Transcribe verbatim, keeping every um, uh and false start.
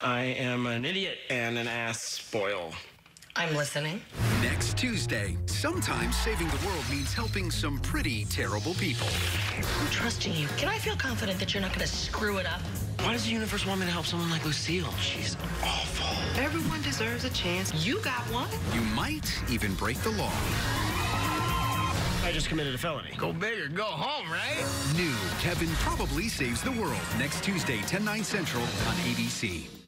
I am an idiot and an ass spoil. I'm listening. Next Tuesday, sometimes saving the world means helping some pretty terrible people. I'm trusting you. Can I feel confident that you're not going to screw it up? Why does the universe want me to help someone like Lucille? She's awful. Everyone deserves a chance. You got one. You might even break the law. I just committed a felony. Go big or go home, right? New Kevin Probably Saves the World. Next Tuesday, ten, nine Central on A B C.